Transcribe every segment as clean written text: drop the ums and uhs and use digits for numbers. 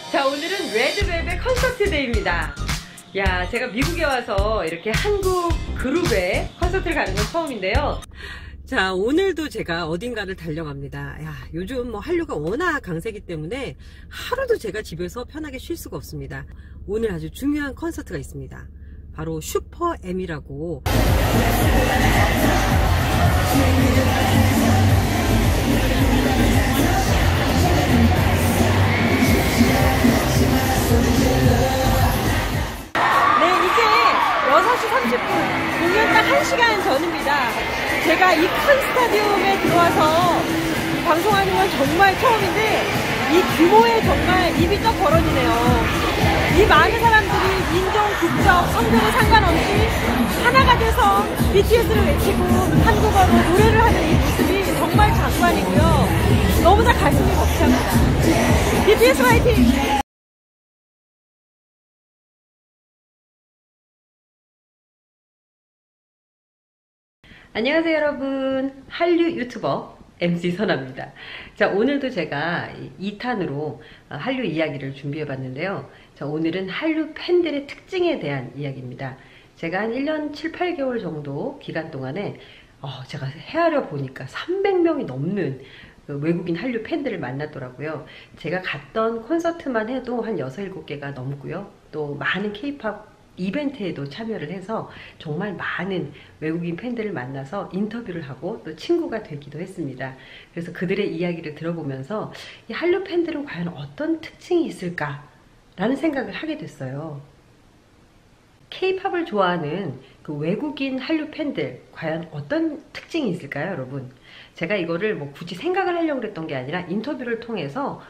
자, 오늘은 레드벨벳 콘서트 데이입니다. 야, 제가 미국에 와서 이렇게 한국 그룹의 콘서트를 가는 건 처음인데요. 자, 오늘도 제가 어딘가를 달려갑니다. 야, 요즘 뭐 한류가 워낙 강세기 때문에 하루도 제가 집에서 편하게 쉴 수가 없습니다. 오늘 아주 중요한 콘서트가 있습니다. 바로 슈퍼 M이라고. 네, 이제 6시 30분, 공연 딱 1시간 전입니다. 제가 이 큰 스타디움에 들어와서 방송하는 건 정말 처음인데 이 규모에 정말 입이 떡 벌어지네요. 이 많은 사람들이 인종, 국적, 성별에 상관없이 하나가 돼서 BTS를 외치고 한국어로 노래를 하는 이 모습이 정말 장관이고요. 너무나 가슴이 벅찹니다. BTS 화이팅! 안녕하세요 여러분, 한류 유튜버 MC 선아입니다. 자, 오늘도 제가 2탄으로 한류 이야기를 준비해 봤는데요. 자, 오늘은 한류 팬들의 특징에 대한 이야기입니다. 제가 한 1년 7, 8개월 정도 기간 동안에 제가 헤아려 보니까 300명이 넘는 외국인 한류 팬들을 만났더라고요. 제가 갔던 콘서트만 해도 한 6, 7개가 넘고요. 또 많은 K-POP 이벤트에도 참여를 해서 정말 많은 외국인 팬들을 만나서 인터뷰를 하고 또 친구가 되기도 했습니다. 그래서 그들의 이야기를 들어보면서 이 한류 팬들은 과연 어떤 특징이 있을까 라는 생각을 하게 됐어요. K-팝을 좋아하는 그 외국인 한류 팬들 과연 어떤 특징이 있을까요, 여러분? 제가 이거를 뭐 굳이 생각을 하려고 했던 게 아니라 인터뷰를 통해서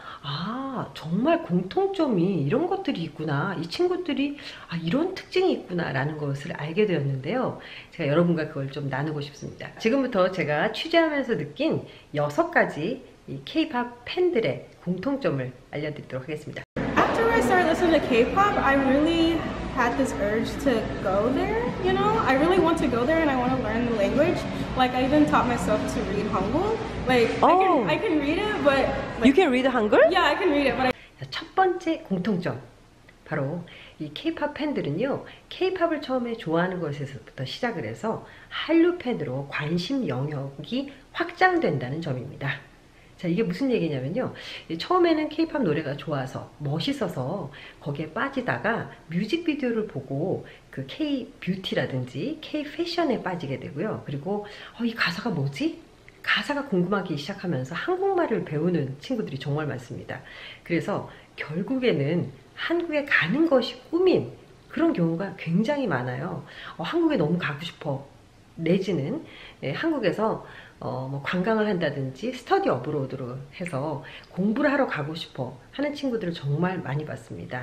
정말 공통점이 이런 것들이 있구나, 이 친구들이 이런 특징이 있구나 라는 것을 알게 되었는데요. 제가 여러분과 그걸 좀 나누고 싶습니다. 지금부터 제가 취재하면서 느낀 6가지 이 K-팝 팬들의 공통점을 알려드리도록 하겠습니다. After I started listening to K-pop, I really had this urge to go there, you know? I really want to go there and I want to learn the language. Like, I even taught myself to read Hangul. Like, I can read it, but... Like, You can read Hangul? Yeah, I can read it, but 첫 번째 공통점. 바로 이 K-팝 팬들은요, K-팝을 처음에 좋아하는 것에서부터 시작을 해서 한류 팬으로 관심 영역이 확장된다는 점입니다. 자, 이게 무슨 얘기냐면요, 처음에는 K-팝 노래가 좋아서 멋있어서 거기에 빠지다가 뮤직비디오를 보고 그 K-뷰티라든지 K-패션에 빠지게 되고요. 그리고 이 가사가 뭐지? 가사가 궁금하기 시작하면서 한국말을 배우는 친구들이 정말 많습니다. 그래서 결국에는 한국에 가는 것이 꿈인 그런 경우가 굉장히 많아요. 한국에 너무 가고 싶어. 내지는 한국에서 뭐 관광을 한다든지 스터디 어브로드로 해서 공부를 하러 가고 싶어 하는 친구들을 정말 많이 봤습니다.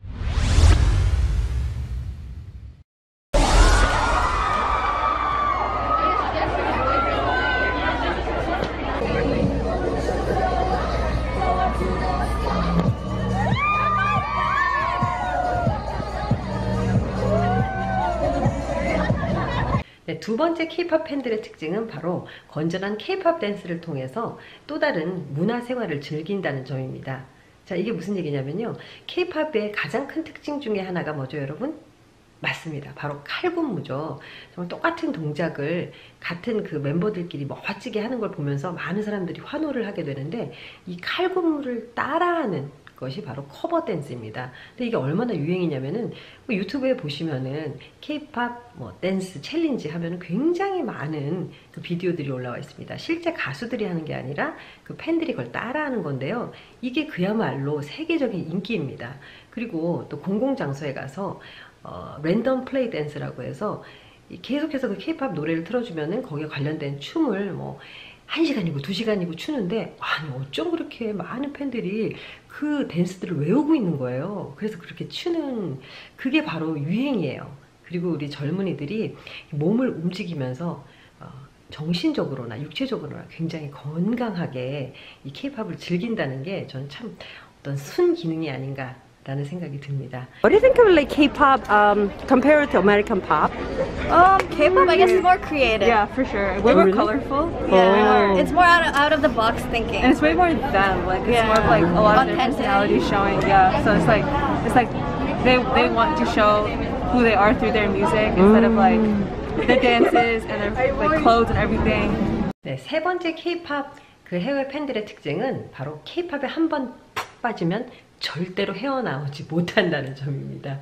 네, 두 번째 K-팝 팬들의 특징은 바로 건전한 K-팝 댄스를 통해서 또 다른 문화생활을 즐긴다는 점입니다. 자, 이게 무슨 얘기냐면요, K-팝의 가장 큰 특징 중에 하나가 뭐죠, 여러분? 맞습니다. 바로 칼군무죠. 정말 똑같은 동작을 같은 그 멤버들끼리 멋지게 하는 걸 보면서 많은 사람들이 환호를 하게 되는데, 이 칼군무를 따라하는 것이 바로 커버 댄스입니다. 근데 이게 얼마나 유행이냐면은 유튜브에 보시면은 K-팝 뭐 댄스 챌린지 하면은 굉장히 많은 그 비디오들이 올라와 있습니다. 실제 가수들이 하는 게 아니라 그 팬들이 그걸 따라하는 건데요. 이게 그야말로 세계적인 인기입니다. 그리고 또 공공장소에 가서 랜덤 플레이 댄스라고 해서 계속해서 그 K-팝 노래를 틀어주면은 거기에 관련된 춤을 뭐 1시간이고 2시간이고 추는데, 아니 어쩜 그렇게 많은 팬들이 그 댄스들을 외우고 있는 거예요. 그래서 그렇게 추는 그게 바로 유행이에요. 그리고 우리 젊은이들이 몸을 움직이면서 정신적으로나 육체적으로나 굉장히 건강하게 이 K-팝을 즐긴다는 게 저는 참 어떤 순기능이 아닌가 라는 생각이 듭니다. What do you think of like K-pop compared to American pop? K-pop, I guess, is more creative. Yeah, for sure. Way more really? colorful. Yeah, it's more out of the box thinking. And it's way more them. Like it's Yeah. more of like a lot of their Authentic. personality showing. Yeah. So it's like they want to show who they are through their music instead of like the dances and their like clothes and everything. 네, 세 번째 K-팝 그 해외 팬들의 특징은 바로 K-팝에 한 번 푹 빠지면 절대로 헤어나오지 못한다는 점입니다.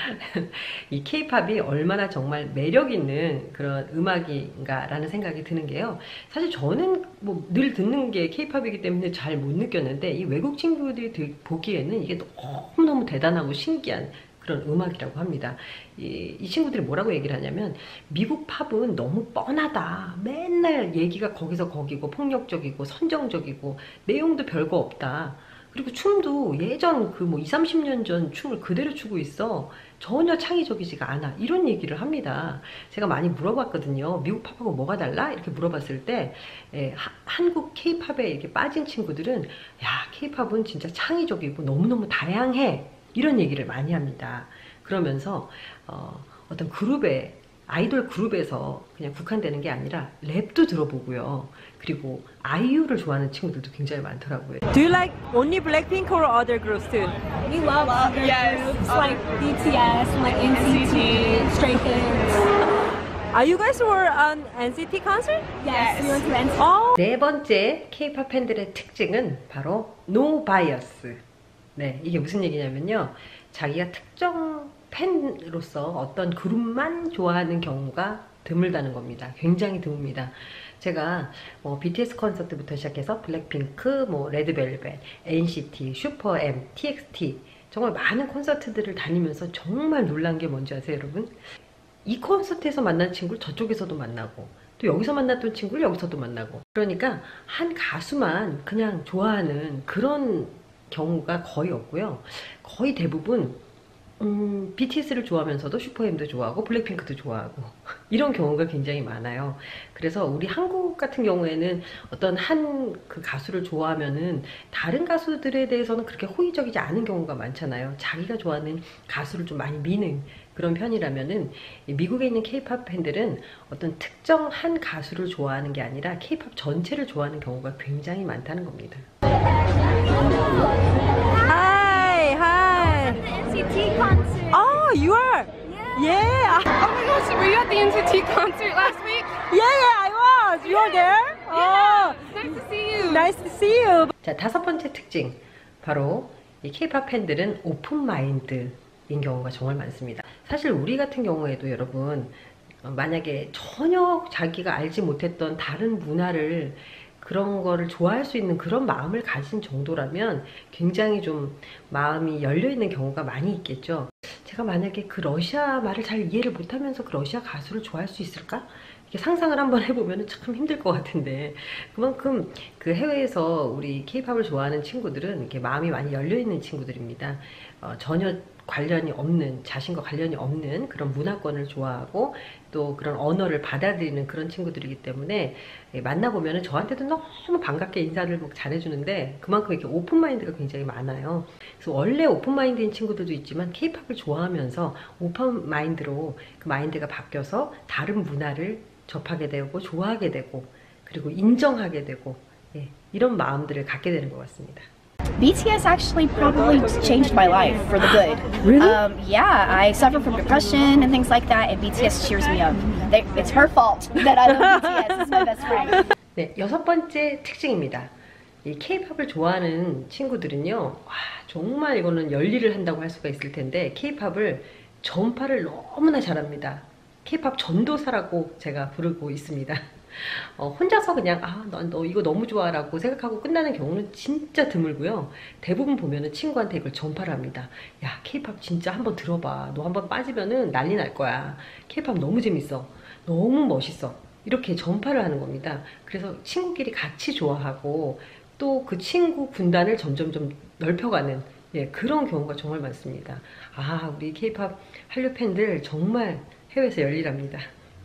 이 K-팝이 얼마나 정말 매력 있는 그런 음악인가 라는 생각이 드는 게요. 사실 저는 뭐 늘 듣는 게 K-팝이기 때문에 잘 못 느꼈는데 이 외국 친구들이 보기에는 이게 너무너무 대단하고 신기한 그런 음악이라고 합니다. 이 친구들이 뭐라고 얘기를 하냐면 미국 팝은 너무 뻔하다. 맨날 얘기가 거기서 거기고 폭력적이고 선정적이고 내용도 별거 없다. 그리고 춤도 예전 그 뭐 20, 30년 전 춤을 그대로 추고 있어. 전혀 창의적이지가 않아. 이런 얘기를 합니다. 제가 많이 물어봤거든요. 미국 팝하고 뭐가 달라? 이렇게 물어봤을 때 한국 K-팝에 이렇게 빠진 친구들은 야, K-팝은 진짜 창의적이고 너무너무 다양해. 이런 얘기를 많이 합니다. 그러면서 어떤 그룹에 아이돌 그룹에서 그냥 국한되는 게 아니라 랩도 들어보고요. 그리고 아이유를 좋아하는 친구들도 굉장히 많더라고요. Do you like only Blackpink or other groups too? We love other groups like BTS, like NCT, Stray Kids. Are you guys were on NCT concert? Yes, we went to NCT. Oh, 네 번째 K-팝 팬들의 특징은 바로 No Bias. 네, 이게 무슨 얘기냐면요. 자기가 특정 팬으로서 어떤 그룹만 좋아하는 경우가 드물다는 겁니다. 굉장히 드뭅니다. 제가 BTS 콘서트부터 시작해서 블랙핑크, 레드벨벳, NCT, 슈퍼M, TXT 정말 많은 콘서트들을 다니면서 정말 놀란 게 뭔지 아세요, 여러분? 이 콘서트에서 만난 친구를 저쪽에서도 만나고 또 여기서 만났던 친구를 여기서도 만나고 그러니까 한 가수만 그냥 좋아하는 그런 경우가 거의 없고요. 거의 대부분 BTS를 좋아하면서도 슈퍼엠도 좋아하고 블랙핑크도 좋아하고 이런 경우가 굉장히 많아요. 그래서 우리 한국 같은 경우에는 어떤 한 그 가수를 좋아하면은 다른 가수들에 대해서는 그렇게 호의적이지 않은 경우가 많잖아요. 자기가 좋아하는 가수를 좀 많이 미는 그런 편이라면은 미국에 있는 K-팝 팬들은 어떤 특정 한 가수를 좋아하는 게 아니라 K-팝 전체를 좋아하는 경우가 굉장히 많다는 겁니다. hi, hi. The NCT concert. Oh, you are? Yeah. Oh my gosh, were you at the NCT concert last week? Yeah, I was. You are there? Oh, Nice to see you. nice to see you. 자, 다섯 번째 특징. 바로 이 K-팝 팬들은 오픈 마인드인 경우가 정말 많습니다. 사실 우리 같은 경우에도 여러분 만약에 전혀 자기가 알지 못했던 다른 문화를 그런 거를 좋아할 수 있는 그런 마음을 가진 정도라면 굉장히 좀 마음이 열려있는 경우가 많이 있겠죠. 제가 만약에 그 러시아 말을 잘 이해를 못하면서 그 러시아 가수를 좋아할 수 있을까? 이렇게 상상을 한번 해보면 참 힘들 것 같은데 그만큼 그 해외에서 우리 K-팝을 좋아하는 친구들은 이렇게 마음이 많이 열려있는 친구들입니다. 전혀 관련이 없는, 자신과 관련이 없는 그런 문화권을 좋아하고 또 그런 언어를 받아들이는 그런 친구들이기 때문에 만나보면 저한테도 너무 반갑게 인사를 잘해주는데 그만큼 이렇게 오픈마인드가 굉장히 많아요. 그래서 원래 오픈마인드인 친구들도 있지만 K-팝을 좋아하면서 오픈마인드로 그 마인드가 바뀌어서 다른 문화를 접하게 되고 좋아하게 되고 그리고 인정하게 되고 이런 마음들을 갖게 되는 것 같습니다. BTS actually probably changed my life for the good. Really? Yeah, I suffer from depression and things like that, and BTS cheers me up. It's her fault that I love BTS. It's my best friend. 네, 여섯 번째 특징입니다. 이 K-팝을 좋아하는 친구들은요, 와, 정말 이거는 열일을 한다고 할 수가 있을 텐데 K-팝을 전파를 너무나 잘합니다. K-팝 전도사라고 제가 부르고 있습니다. 혼자서 그냥 너 이거 너무 좋아라고 생각하고 끝나는 경우는 진짜 드물고요. 대부분 보면은 친구한테 이걸 전파를 합니다. 야, K-팝 진짜 한번 들어봐. 너 한번 빠지면은 난리 날 거야. K-팝 너무 재밌어. 너무 멋있어. 이렇게 전파를 하는 겁니다. 그래서 친구끼리 같이 좋아하고 또 그 친구 군단을 점점 좀 넓혀가는 그런 경우가 정말 많습니다. 우리 K-팝 한류 팬들 정말 해외에서 열일합니다.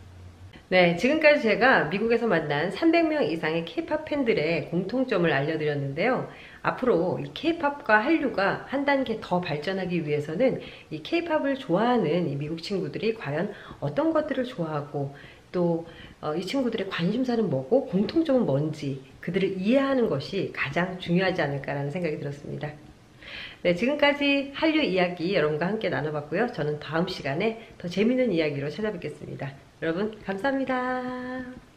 네, 지금까지 제가 미국에서 만난 300명 이상의 K-팝 팬들의 공통점을 알려드렸는데요. 앞으로 이 K-팝과 한류가 한 단계 더 발전하기 위해서는 이 K-팝을 좋아하는 이 미국 친구들이 과연 어떤 것들을 좋아하고 또 이 친구들의 관심사는 뭐고 공통점은 뭔지 그들을 이해하는 것이 가장 중요하지 않을까라는 생각이 들었습니다. 네, 지금까지 한류 이야기 여러분과 함께 나눠봤고요. 저는 다음 시간에 더 재미있는 이야기로 찾아뵙겠습니다. 여러분 감사합니다.